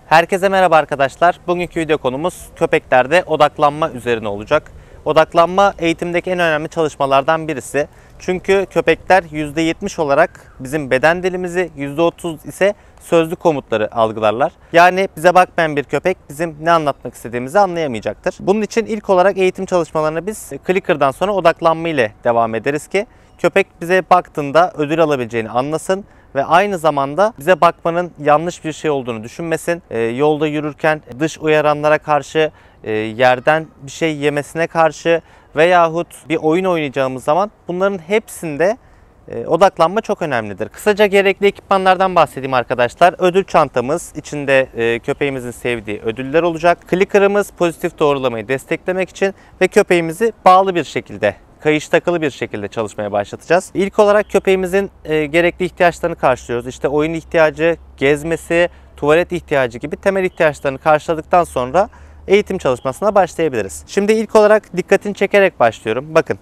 Herkese merhaba arkadaşlar. Bugünkü video konumuz köpeklerde odaklanma üzerine olacak. Odaklanma eğitimdeki en önemli çalışmalardan birisi. Çünkü köpekler %70 olarak bizim beden dilimizi, %30 ise sözlü komutları algılarlar. Yani bize bakmayan bir köpek bizim ne anlatmak istediğimizi anlayamayacaktır. Bunun için ilk olarak eğitim çalışmalarına biz clicker'dan sonra odaklanma ile devam ederiz ki köpek bize baktığında ödül alabileceğini anlasın ve aynı zamanda bize bakmanın yanlış bir şey olduğunu düşünmesin. Yolda yürürken dış uyaranlara karşı, yerden bir şey yemesine karşı veyahut bir oyun oynayacağımız zaman bunların hepsinde odaklanma çok önemlidir. Kısaca gerekli ekipmanlardan bahsedeyim arkadaşlar. Ödül çantamız, içinde köpeğimizin sevdiği ödüller olacak. Clicker'ımız pozitif doğrulamayı desteklemek için ve köpeğimizi bağlı bir şekilde, kayış takılı bir şekilde çalışmaya başlatacağız. İlk olarak köpeğimizin gerekli ihtiyaçlarını karşılıyoruz. İşte oyun ihtiyacı, gezmesi, tuvalet ihtiyacı gibi temel ihtiyaçlarını karşıladıktan sonra eğitim çalışmasına başlayabiliriz. Şimdi ilk olarak dikkatini çekerek başlıyorum. Bakın.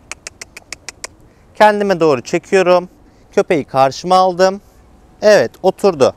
Kendime doğru çekiyorum. Köpeği karşıma aldım. Evet, oturdu.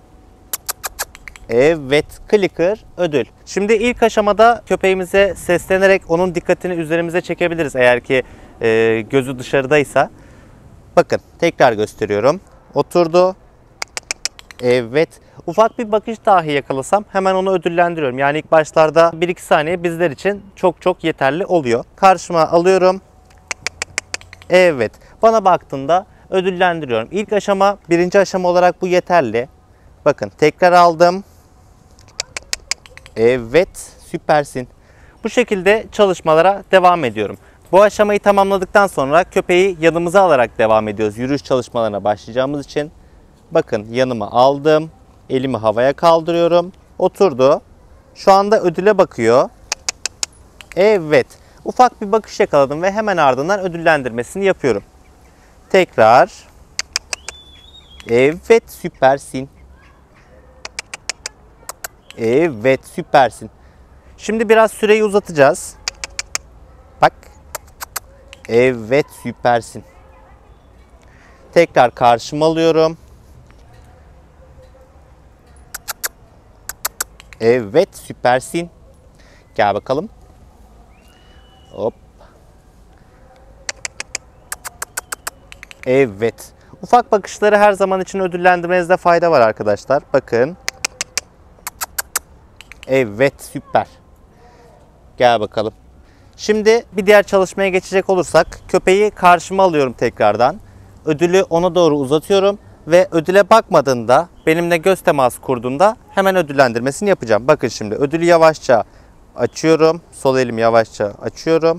Evet, clicker, ödül. Şimdi ilk aşamada köpeğimize seslenerek onun dikkatini üzerimize çekebiliriz eğer ki gözü dışarıdaysa. Bakın, tekrar gösteriyorum. Oturdu. Evet. Ufak bir bakış dahi yakalasam hemen onu ödüllendiriyorum. Yani ilk başlarda 1-2 saniye bizler için çok yeterli oluyor. Karşıma alıyorum. Evet. Bana baktığında ödüllendiriyorum. İlk aşama, birinci aşama olarak bu yeterli. Bakın, tekrar aldım. Evet, süpersin. Bu şekilde çalışmalara devam ediyorum. Bu aşamayı tamamladıktan sonra köpeği yanımıza alarak devam ediyoruz. Yürüyüş çalışmalarına başlayacağımız için. Bakın, yanıma aldım. Elimi havaya kaldırıyorum. Oturdu. Şu anda ödüle bakıyor. Evet. Ufak bir bakış yakaladım ve hemen ardından ödüllendirmesini yapıyorum. Tekrar. Evet, süpersin. Evet, süpersin. Şimdi biraz süreyi uzatacağız. Bak. Evet, süpersin. Tekrar karşıma alıyorum. Evet, süpersin. Gel bakalım. Hop. Evet. Ufak bakışları her zaman için ödüllendirmenizde fayda var arkadaşlar. Bakın. Evet, süper. Gel bakalım. Şimdi bir diğer çalışmaya geçecek olursak köpeği karşıma alıyorum tekrardan. Ödülü ona doğru uzatıyorum ve ödüle bakmadığında, benimle göz teması kurduğunda hemen ödüllendirmesini yapacağım. Bakın şimdi ödülü yavaşça açıyorum. Sol elimi yavaşça açıyorum.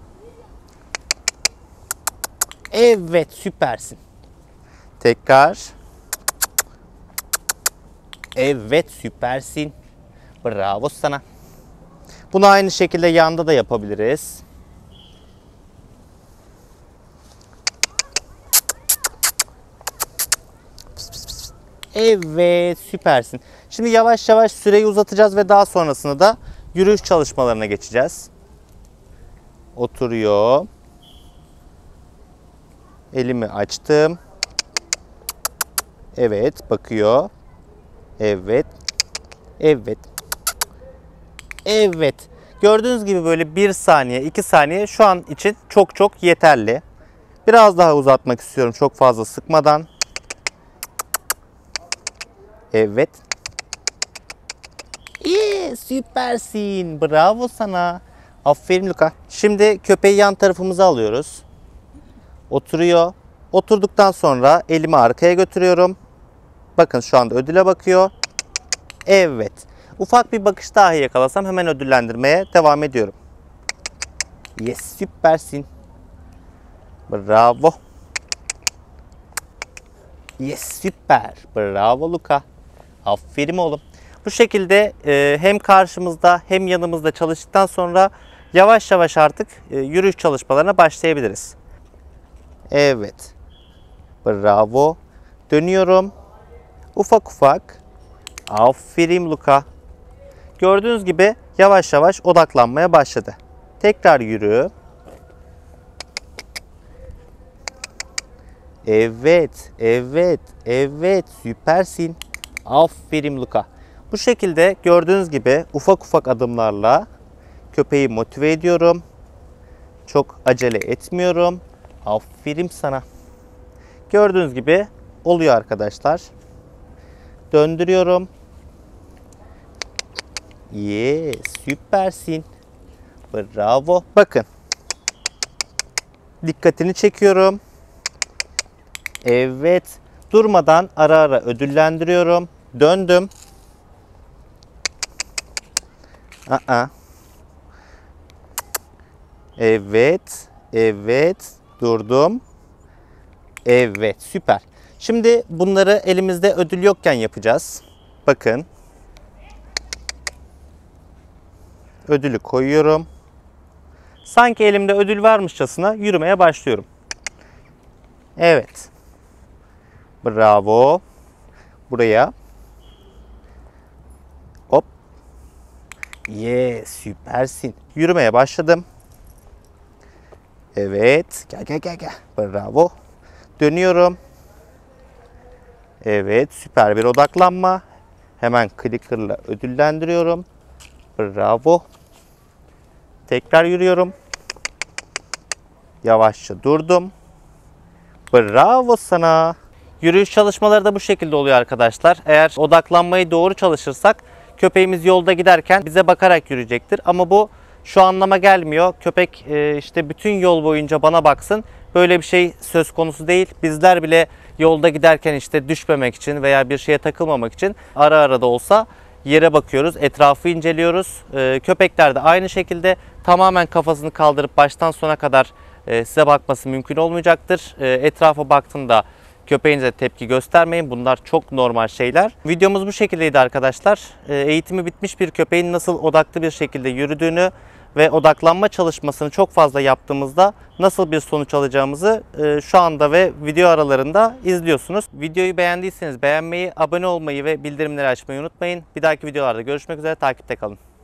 Evet, süpersin. Tekrar. Evet, süpersin. Bravo sana. Bunu aynı şekilde yanda da yapabiliriz. Evet, süpersin. Şimdi yavaş yavaş süreyi uzatacağız ve daha sonrasında da yürüyüş çalışmalarına geçeceğiz. Oturuyor. Elimi açtım. Evet, bakıyor. Evet. Evet. Evet. Gördüğünüz gibi böyle 1 saniye, 2 saniye şu an için çok yeterli. Biraz daha uzatmak istiyorum çok fazla sıkmadan. Evet. Süpersin. Bravo sana. Aferin Luka. Şimdi köpeği yan tarafımıza alıyoruz. Oturuyor. Oturduktan sonra elimi arkaya götürüyorum. Bakın şu anda ödüle bakıyor. Evet. Ufak bir bakış dahi yakalasam hemen ödüllendirmeye devam ediyorum. Yes, süpersin. Bravo. Yes, süper. Bravo Luka. Aferin oğlum. Bu şekilde hem karşımızda hem yanımızda çalıştıktan sonra yavaş yavaş artık yürüyüş çalışmalarına başlayabiliriz. Evet. Bravo. Dönüyorum. Ufak ufak. Aferin Luka. Gördüğünüz gibi yavaş yavaş odaklanmaya başladı. Tekrar yürü. Evet, evet, evet. Süpersin. Aferin Luka. Bu şekilde gördüğünüz gibi ufak ufak adımlarla köpeği motive ediyorum. Çok acele etmiyorum. Aferin sana. Gördüğünüz gibi oluyor arkadaşlar. Döndürüyorum. Yes, süpersin. Bravo. Bakın. Dikkatini çekiyorum. Evet. Durmadan ara ara ödüllendiriyorum. Döndüm. Evet. Evet. Durdum. Evet. Süper. Şimdi bunları elimizde ödül yokken yapacağız. Bakın. Ödülü koyuyorum. Sanki elimde ödül varmışçasına yürümeye başlıyorum. Evet. Bravo. Buraya. Hop. Yes, süpersin. Yürümeye başladım. Evet. Gel. Bravo. Dönüyorum. Evet, süper bir odaklanma. Hemen clicker'la ödüllendiriyorum. Bravo. Tekrar yürüyorum. Yavaşça durdum. Bravo sana. Yürüyüş çalışmaları da bu şekilde oluyor arkadaşlar. Eğer odaklanmayı doğru çalışırsak köpeğimiz yolda giderken bize bakarak yürüyecektir. Ama bu şu anlama gelmiyor. Köpek işte bütün yol boyunca bana baksın. Böyle bir şey söz konusu değil. Bizler bile yolda giderken işte düşmemek için veya bir şeye takılmamak için ara ara da olsa yere bakıyoruz, etrafı inceliyoruz. Köpekler de aynı şekilde tamamen kafasını kaldırıp baştan sona kadar size bakması mümkün olmayacaktır. Etrafa baktığında köpeğinize tepki göstermeyin. Bunlar çok normal şeyler. Videomuz bu şekildeydi arkadaşlar. Eğitimi bitmiş bir köpeğin nasıl odaklı bir şekilde yürüdüğünü ve odaklanma çalışmasını çok fazla yaptığımızda nasıl bir sonuç alacağımızı şu anda ve video aralarında izliyorsunuz. Videoyu beğendiyseniz beğenmeyi, abone olmayı ve bildirimleri açmayı unutmayın. Bir dahaki videolarda görüşmek üzere. Takipte kalın.